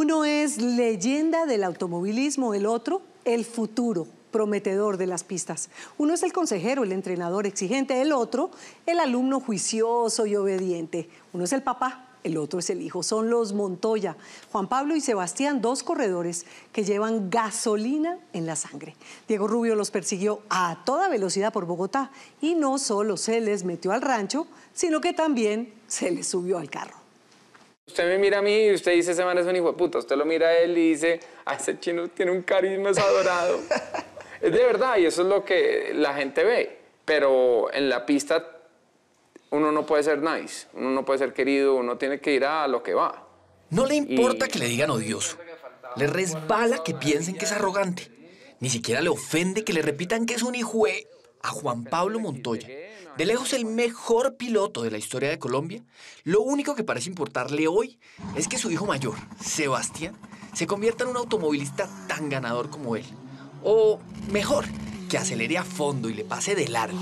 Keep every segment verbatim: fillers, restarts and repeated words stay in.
Uno es leyenda del automovilismo, el otro, el futuro prometedor de las pistas. Uno es el consejero, el entrenador exigente, el otro, el alumno juicioso y obediente. Uno es el papá, el otro es el hijo. Son los Montoya, Juan Pablo y Sebastián, dos corredores que llevan gasolina en la sangre. Diego Rubio los persiguió a toda velocidad por Bogotá y no solo se les metió al rancho, sino que también se les subió al carro. Usted me mira a mí y usted dice, ese man es un hijo de puta. Usted lo mira a él y dice, ah, ese chino tiene un carisma, es adorado. Es de verdad, y eso es lo que la gente ve. Pero en la pista uno no puede ser nice, uno no puede ser querido, uno tiene que ir a lo que va. No le importa y... que le digan odioso. Le resbala que piensen que es arrogante. Ni siquiera le ofende que le repitan que es un hijo de... A Juan Pablo Montoya, de lejos el mejor piloto de la historia de Colombia, lo único que parece importarle hoy es que su hijo mayor, Sebastián, se convierta en un automovilista tan ganador como él. O, mejor, que acelere a fondo y le pase de largo.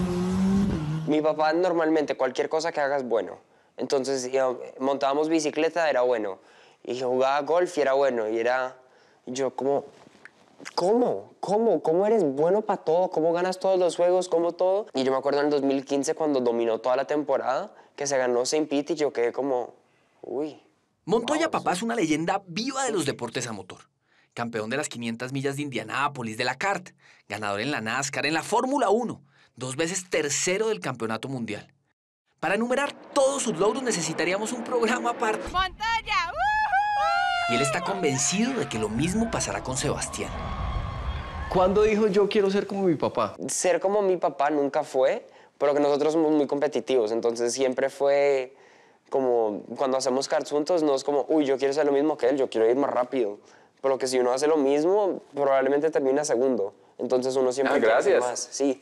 Mi papá normalmente cualquier cosa que haga es bueno. Entonces, montábamos bicicleta, era bueno. Y jugaba golf y era bueno. Y era... Yo como... ¿Cómo? ¿Cómo? ¿Cómo eres bueno para todo? ¿Cómo ganas todos los juegos? ¿Cómo todo? Y yo me acuerdo en el dos mil quince cuando dominó toda la temporada, que se ganó Saint Pete y yo quedé como... Uy. Montoya wow, papá es una leyenda viva de los deportes a motor. Campeón de las quinientas millas de Indianápolis, de la kart, ganador en la NASCAR, en la Fórmula uno, dos veces tercero del campeonato mundial. Para enumerar todos sus logros necesitaríamos un programa aparte. ¡Montoya! Y él está convencido de que lo mismo pasará con Sebastián. ¿Cuándo dijo yo quiero ser como mi papá? Ser como mi papá nunca fue, pero que nosotros somos muy competitivos, entonces siempre fue como cuando hacemos karts juntos, no es como, uy, yo quiero ser lo mismo que él, yo quiero ir más rápido. Pero que si uno hace lo mismo, probablemente termina segundo. Entonces uno siempre ah, gracias. más. Sí.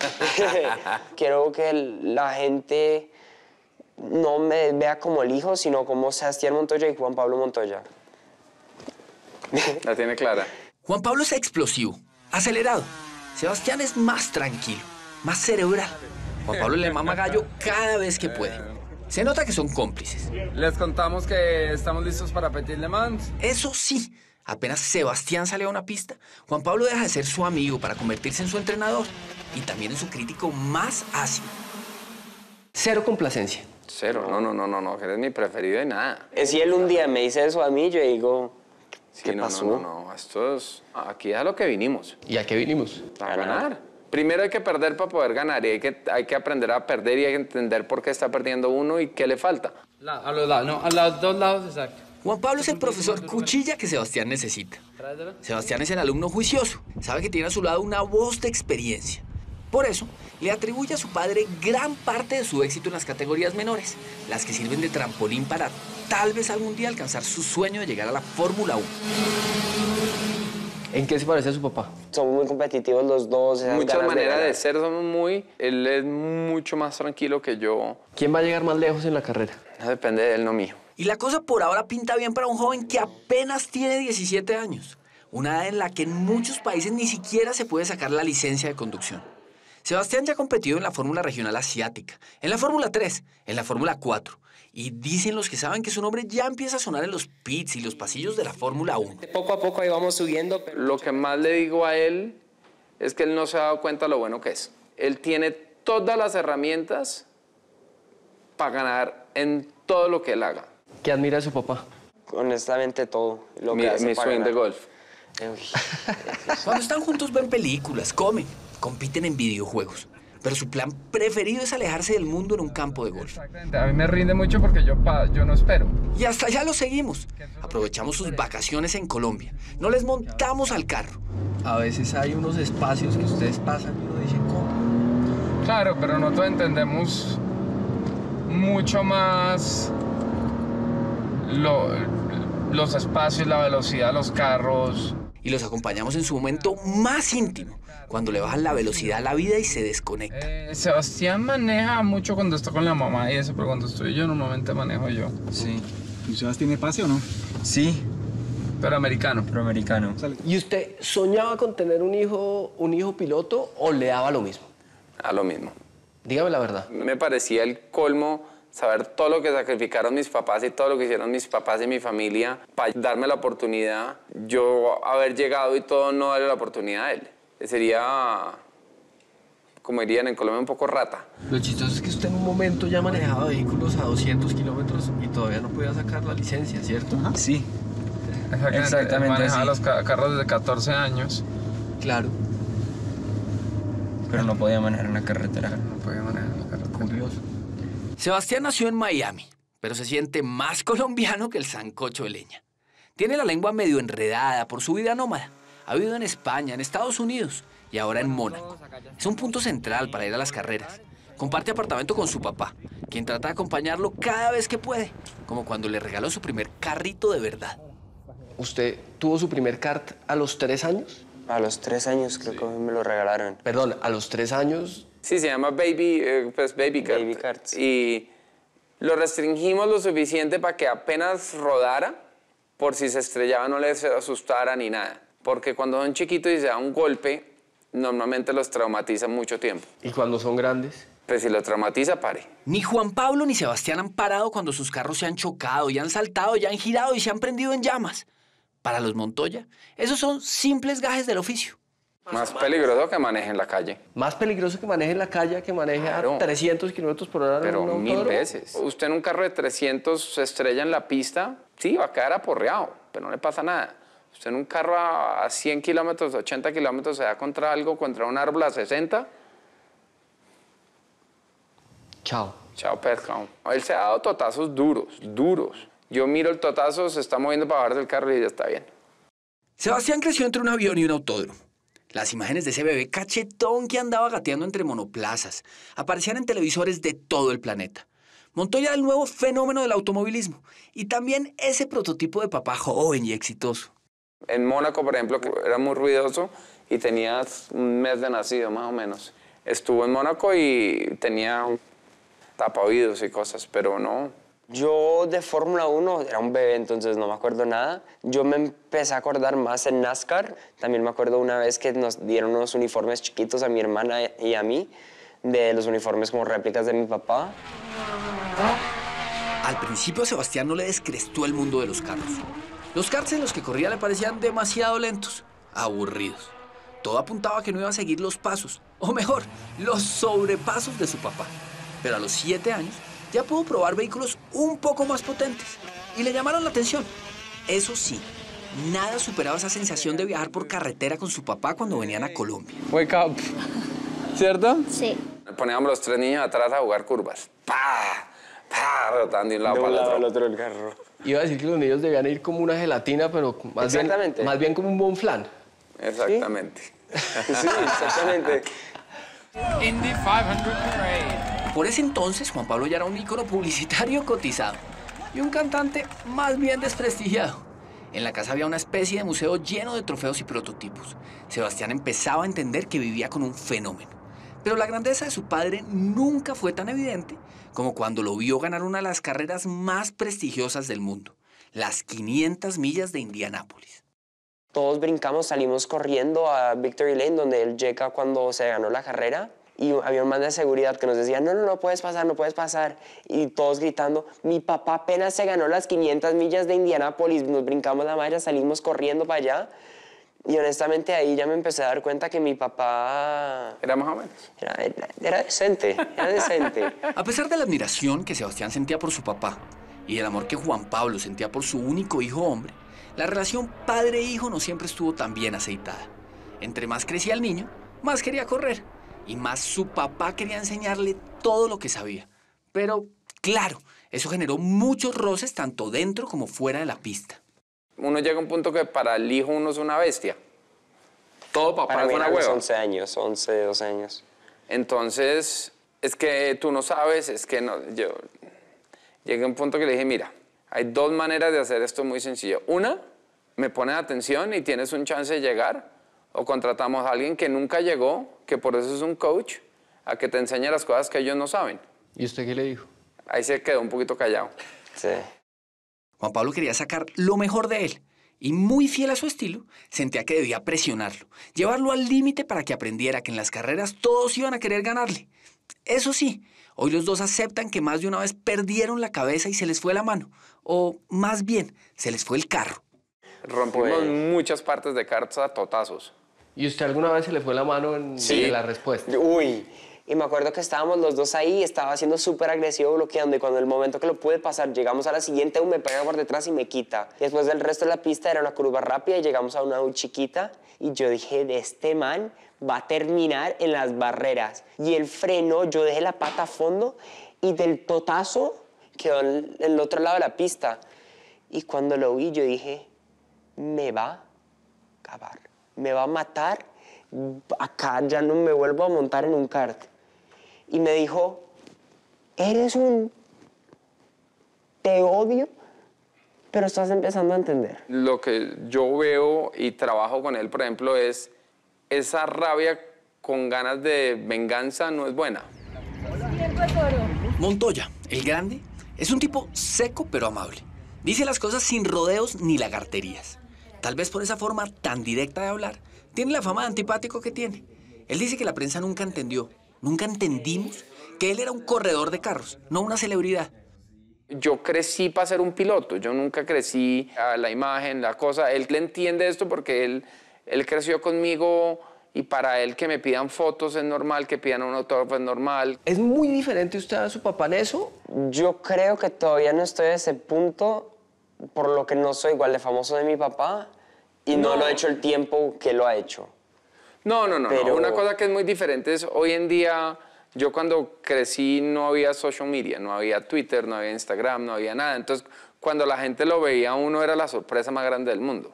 Quiero que la gente no me vea como el hijo, sino como Sebastián Montoya y Juan Pablo Montoya. La tiene clara. Juan Pablo es explosivo, acelerado. Sebastián es más tranquilo, más cerebral. Juan Pablo le mama gallo cada vez que puede. Se nota que son cómplices. Les contamos que estamos listos para Petit Le Mans. Eso sí, apenas Sebastián sale a una pista, Juan Pablo deja de ser su amigo para convertirse en su entrenador y también en su crítico más ácido. Cero complacencia. Cero, no, no, no, no, no, que eres mi preferido de nada. Si él un día me dice eso a mí, yo digo, ¿qué sí, no, pasó? No, no, no, esto es, aquí es a lo que vinimos. ¿Y a qué vinimos? A ganar. Primero hay que perder para poder ganar y hay que, hay que aprender a perder y hay que entender por qué está perdiendo uno y qué le falta. La, a los lados, no, a los dos lados, exacto. Juan Pablo es el profesor cuchilla que Sebastián necesita. Sebastián es el alumno juicioso, sabe que tiene a su lado una voz de experiencia. Por eso, le atribuye a su padre gran parte de su éxito en las categorías menores, las que sirven de trampolín para tal vez algún día alcanzar su sueño de llegar a la Fórmula uno. ¿En qué se parece a su papá? Somos muy competitivos los dos. Muchas maneras de, de ser, somos muy... Él es mucho más tranquilo que yo. ¿Quién va a llegar más lejos en la carrera? No depende de él, no mío. Y la cosa por ahora pinta bien para un joven que apenas tiene diecisiete años. Una edad en la que en muchos países ni siquiera se puede sacar la licencia de conducción. Sebastián ya ha competido en la Fórmula Regional Asiática, en la Fórmula tres, en la Fórmula cuatro. Y dicen los que saben que su nombre ya empieza a sonar en los pits y los pasillos de la Fórmula uno. Poco a poco ahí vamos subiendo. Pero... Lo que más le digo a él es que él no se ha dado cuenta de lo bueno que es. Él tiene todas las herramientas para ganar en todo lo que él haga. ¿Qué admira de su papá? Honestamente todo. Lo mi que hace mi para swing ganar. de golf. Cuando están juntos ven películas, comen, compiten en videojuegos. Pero su plan preferido es alejarse del mundo en un campo de golf. Exactamente. A mí me rinde mucho porque yo, pa, yo no espero. Y hasta allá lo seguimos. Aprovechamos sus vacaciones en Colombia. No les montamos al carro. A veces hay unos espacios que ustedes pasan y uno dice, ¿cómo? Claro, pero nosotros entendemos mucho más lo, los espacios, la velocidad, los carros. Y los acompañamos en su momento más íntimo, cuando le bajan la velocidad a la vida y se desconecta. Eh, Sebastián maneja mucho cuando está con la mamá y eso, pero cuando estoy yo, normalmente manejo yo. Sí. ¿Y Sebas tiene pase o no? Sí. Pero americano. Pero americano. ¿Y usted soñaba con tener un hijo, un hijo piloto o le daba lo mismo? A lo mismo. Dígame la verdad. Me parecía el colmo saber todo lo que sacrificaron mis papás y todo lo que hicieron mis papás y mi familia para darme la oportunidad, yo haber llegado y todo no darle la oportunidad a él. Sería, como dirían en Colombia, un poco rata. Lo chistoso es que usted en un momento ya manejaba vehículos a doscientos kilómetros y todavía no podía sacar la licencia, ¿cierto? Ajá. Sí. Exactamente. Exactamente, Manejaba sí. los ca- carros desde catorce años. Claro. Pero no podía manejar en la carretera. No podía manejar los carros. Curioso. Sebastián nació en Miami, pero se siente más colombiano que el sancocho de leña. Tiene la lengua medio enredada por su vida nómada. Ha vivido en España, en Estados Unidos y ahora en Mónaco. Es un punto central para ir a las carreras. Comparte apartamento con su papá, quien trata de acompañarlo cada vez que puede, como cuando le regaló su primer carrito de verdad. ¿Usted tuvo su primer kart a los tres años? A los tres años creo que me lo regalaron. Perdón, a los tres años. Sí, se llama Baby, eh, pues Baby Kart. Baby Karts. Y lo restringimos lo suficiente para que apenas rodara, por si se estrellaba no les asustara ni nada. Porque cuando son chiquitos y se da un golpe, normalmente los traumatiza mucho tiempo. ¿Y cuando son grandes? Pues si lo traumatiza, pare. Ni Juan Pablo ni Sebastián han parado cuando sus carros se han chocado y han saltado y han girado y se han prendido en llamas. Para los Montoya, esos son simples gajes del oficio. Más peligroso que maneje en la calle. Más peligroso que maneje en la calle que maneje Claro. a trescientos kilómetros por hora. Pero en un mil autódromo. veces. Usted en un carro de trescientos se estrella en la pista, sí, va a quedar aporreado, pero no le pasa nada. Usted en un carro a, a cien kilómetros, ochenta kilómetros, se da contra algo, contra un árbol a sesenta. Chao. Chao, pescado. Él se ha dado totazos duros, duros. Yo miro el totazo, se está moviendo para bajar del carro y ya está bien. Sebastián creció entre un avión y un autódromo. Las imágenes de ese bebé cachetón que andaba gateando entre monoplazas aparecían en televisores de todo el planeta. Montoya era el nuevo fenómeno del automovilismo y también ese prototipo de papá joven y exitoso. En Mónaco, por ejemplo, que era muy ruidoso y tenía un mes de nacido, más o menos. Estuvo en Mónaco y tenía tapaoídos y cosas, pero no. Yo de Fórmula uno era un bebé, entonces no me acuerdo nada. Yo me empecé a acordar más en NASCAR. También me acuerdo una vez que nos dieron unos uniformes chiquitos a mi hermana y a mí, de los uniformes como réplicas de mi papá. Al principio a Sebastián no le descrestó el mundo de los carros. Los karts en los que corría le parecían demasiado lentos, aburridos. Todo apuntaba a que no iba a seguir los pasos, o mejor, los sobrepasos de su papá. Pero a los siete años ya pudo probar vehículos un poco más potentes y le llamaron la atención. Eso sí, nada superaba esa sensación de viajar por carretera con su papá cuando venían a Colombia. Wake up. ¿Cierto? Sí. Poníamos los tres niños atrás a jugar curvas. ¡Pah! ¡Pah! Rotando de un lado De para un el lado otro. al otro del carro. Iba a decir que los niños debían ir como una gelatina, pero más, bien, Exactamente. más bien como un bon flan. Exactamente. Sí, exactamente. Indy quinientos Parade. Por ese entonces, Juan Pablo ya era un ícono publicitario cotizado y un cantante más bien desprestigiado. En la casa había una especie de museo lleno de trofeos y prototipos. Sebastián empezaba a entender que vivía con un fenómeno. Pero la grandeza de su padre nunca fue tan evidente como cuando lo vio ganar una de las carreras más prestigiosas del mundo, las quinientas millas de Indianápolis. Todos brincamos, salimos corriendo a Victory Lane, donde él llega cuando se ganó la carrera. Y había un man de seguridad que nos decía, no, no, no puedes pasar, no puedes pasar. Y todos gritando, mi papá apenas se ganó las quinientas millas de Indianápolis. Nos brincamos la malla, salimos corriendo para allá. Y honestamente ahí ya me empecé a dar cuenta que mi papá Era más o menos. era, era, era decente, era decente. A pesar de la admiración que Sebastián sentía por su papá y el amor que Juan Pablo sentía por su único hijo hombre, la relación padre-hijo no siempre estuvo tan bien aceitada. Entre más crecía el niño, más quería correr. Y más su papá quería enseñarle todo lo que sabía. Pero, claro, eso generó muchos roces tanto dentro como fuera de la pista. Uno llega a un punto que para el hijo uno es una bestia. Todo papá Para es mí una eran los hueva. once años, once, doce años. Entonces, es que tú no sabes, es que no. Yo llegué a un punto que le dije, mira, hay dos maneras de hacer esto muy sencillo. Una, me pones atención y tienes un chance de llegar. O contratamos a alguien que nunca llegó, que por eso es un coach, a que te enseñe las cosas que ellos no saben. ¿Y usted qué le dijo? Ahí se quedó un poquito callado. Sí. Juan Pablo quería sacar lo mejor de él y, muy fiel a su estilo, sentía que debía presionarlo, llevarlo al límite para que aprendiera que en las carreras todos iban a querer ganarle. Eso sí, Hoy los dos aceptan que más de una vez perdieron la cabeza y se les fue la mano. O más bien, se les fue el carro. Rompimos Pues- muchas partes de cartas a totazos. ¿Y usted alguna vez se le fue la mano en, Sí. en la respuesta? Uy, y me acuerdo que estábamos los dos ahí, estaba siendo súper agresivo bloqueando y cuando el momento que lo pude pasar, llegamos a la siguiente, me pega por detrás y me quita. Y después del resto de la pista era una curva rápida y llegamos a una U chiquita y yo dije, de este man va a terminar en las barreras. Y el freno, yo dejé la pata a fondo y del totazo quedó en el otro lado de la pista. Y cuando lo vi, yo dije, me va a acabar, me va a matar, acá ya no me vuelvo a montar en un kart. Y me dijo, eres un... te odio, pero estás empezando a entender. Lo que yo veo y trabajo con él, por ejemplo, es esa rabia con ganas de venganza no es buena. Montoya, el grande, es un tipo seco pero amable. Dice las cosas sin rodeos ni lagarterías. Tal vez por esa forma tan directa de hablar, tiene la fama de antipático que tiene. Él dice que la prensa nunca entendió, nunca entendimos que él era un corredor de carros, no una celebridad. Yo crecí para ser un piloto, yo nunca crecí a la imagen, la cosa. Él le entiende esto porque él, él creció conmigo y para él que me pidan fotos es normal, que pidan un autógrafo es normal. ¿Es muy diferente usted a su papá en eso? Yo creo que todavía no estoy a ese punto, por lo que no soy igual de famoso de mi papá y no, No. lo he hecho el tiempo que lo ha hecho. No, no, no, Pero- no. Una cosa que es muy diferente es hoy en día, yo cuando crecí no había social media, no había Twitter, no había Instagram, no había nada. Entonces, cuando la gente lo veía a uno era la sorpresa más grande del mundo.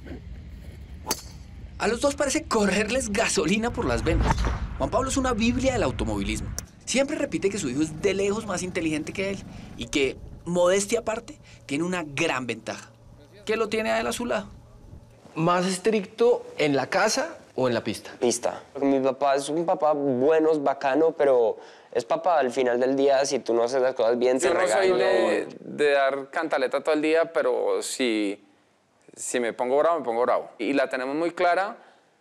A los dos parece correrles gasolina por las venas. Juan Pablo es una biblia del automovilismo. Siempre repite que su hijo es de lejos más inteligente que él y que, modestia aparte, tiene una gran ventaja, que lo tiene a él a su lado. ¿Más estricto en la casa o en la pista? Pista. Mi papá es un papá bueno, es bacano, pero es papá al final del día. Si tú no haces las cosas bien, Yo te no soy regaña. de, de dar cantaleta todo el día, pero si, si me pongo bravo, me pongo bravo. Y la tenemos muy clara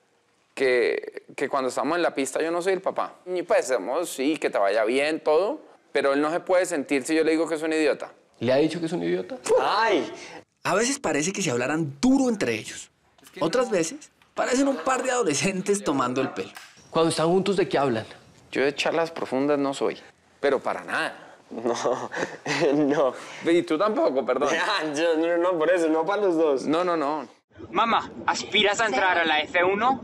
que, que cuando estamos en la pista yo no soy el papá. Y pues, hacemos, sí, que te vaya bien, todo, pero él no se puede sentir si yo le digo que es un idiota. ¿Le ha dicho que es un idiota? ¡Ay! A veces parece que se hablaran duro entre ellos. Otras veces parecen un par de adolescentes tomando el pelo. Cuando están juntos, ¿de qué hablan? Yo de charlas profundas no soy, pero para nada. No, no. Y tú tampoco, perdón. Ya, yo- no, no, por eso, no para los dos. No, no, no. Mamá, ¿aspiras a entrar a la F uno?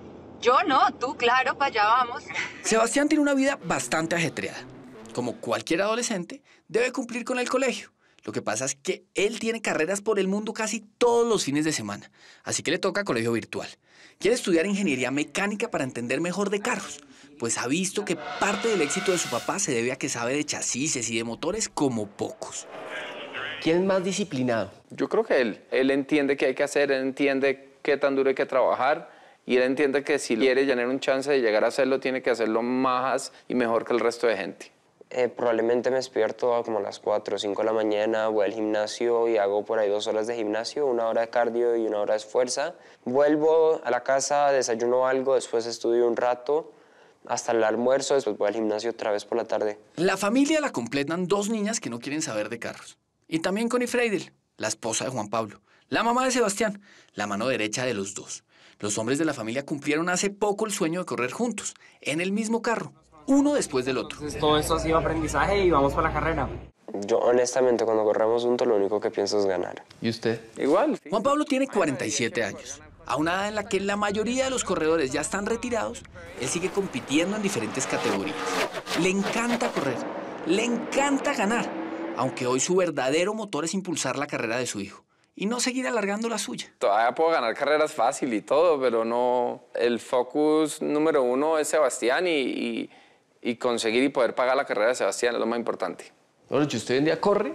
Yo no, tú, claro, para allá vamos. Sebastián tiene una vida bastante ajetreada. Como cualquier adolescente, debe cumplir con el colegio. Lo que pasa es que él tiene carreras por el mundo casi todos los fines de semana, así que le toca colegio virtual. Quiere estudiar ingeniería mecánica para entender mejor de carros, pues ha visto que parte del éxito de su papá se debe a que sabe de chasis y de motores como pocos. ¿Quién es más disciplinado? Yo creo que él, él entiende qué hay que hacer, él entiende qué tan duro hay que trabajar y él entiende que si quiere tener un chance de llegar a hacerlo, tiene que hacerlo más y mejor que el resto de gente. Eh, probablemente me despierto como a las cuatro o cinco de la mañana, voy al gimnasio y hago por ahí dos horas de gimnasio, una hora de cardio y una hora de fuerza. Vuelvo a la casa, desayuno algo, después estudio un rato hasta el almuerzo, después voy al gimnasio otra vez por la tarde. La familia la completan dos niñas que no quieren saber de carros. Y también Connie Freidel, la esposa de Juan Pablo, la mamá de Sebastián, la mano derecha de los dos. Los hombres de la familia cumplieron hace poco el sueño de correr juntos, en el mismo carro, uno después del otro. Entonces, todo esto ha sido aprendizaje y vamos para la carrera. Yo honestamente cuando corremos juntos lo único que pienso es ganar. ¿Y usted? Igual. Juan Pablo tiene cuarenta y siete años. A una edad en la que la mayoría de los corredores ya están retirados, él sigue compitiendo en diferentes categorías. Le encanta correr, le encanta ganar, aunque hoy su verdadero motor es impulsar la carrera de su hijo y no seguir alargando la suya. Todavía puedo ganar carreras fácil y todo, pero no. El focus número uno es Sebastián y, y, y conseguir y poder pagar la carrera de Sebastián es lo más importante. Bueno, que usted hoy en día corre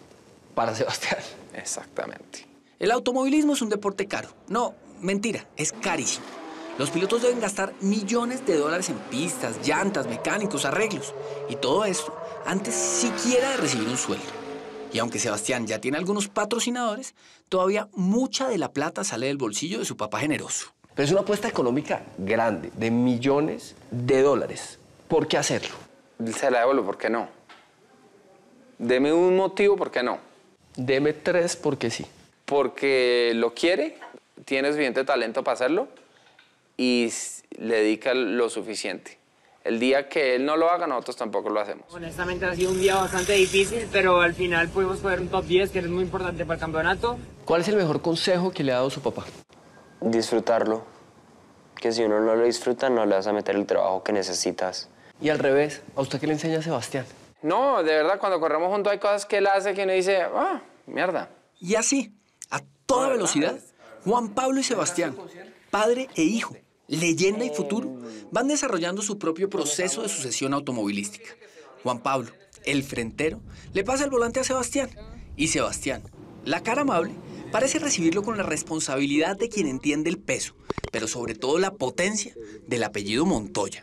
para Sebastián. Exactamente. El automovilismo es un deporte caro. No, mentira, es carísimo. Los pilotos deben gastar millones de dólares en pistas, llantas, mecánicos, arreglos. Y todo esto antes siquiera de recibir un sueldo. Y aunque Sebastián ya tiene algunos patrocinadores, todavía mucha de la plata sale del bolsillo de su papá generoso. Pero es una apuesta económica grande, de millones de dólares. ¿Por qué hacerlo? Se la devuelvo, ¿por qué no? Deme un motivo, ¿por qué no? Deme tres porque sí. Porque lo quiere, tiene suficiente talento para hacerlo y le dedica lo suficiente. El día que él no lo haga, nosotros tampoco lo hacemos. Honestamente ha sido un día bastante difícil, pero al final pudimos poner un top diez, que es muy importante para el campeonato. ¿Cuál es el mejor consejo que le ha dado su papá? Disfrutarlo. Que si uno no lo disfruta, no le vas a meter el trabajo que necesitas. Y al revés, ¿a usted qué le enseña Sebastián? No, de verdad, cuando corremos juntos hay cosas que él hace que uno dice, ah, mierda. Y así, a toda velocidad, Juan Pablo y Sebastián, padre e hijo, leyenda y futuro, van desarrollando su propio proceso de sucesión automovilística. Juan Pablo, el frentero, le pasa el volante a Sebastián. Y Sebastián, la cara amable, parece recibirlo con la responsabilidad de quien entiende el peso, pero sobre todo la potencia del apellido Montoya.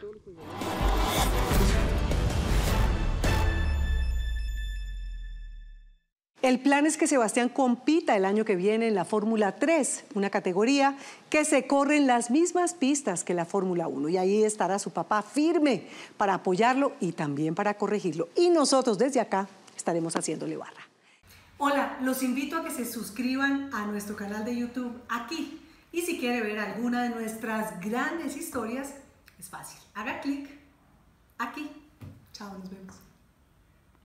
El plan es que Sebastián compita el año que viene en la Fórmula tres, una categoría que se corre en las mismas pistas que la Fórmula uno. Y ahí estará su papá firme para apoyarlo y también para corregirlo. Y nosotros desde acá estaremos haciéndole barra. Hola, los invito a que se suscriban a nuestro canal de YouTube aquí. Y si quiere ver alguna de nuestras grandes historias, es fácil. Haga clic aquí. Chao, nos vemos.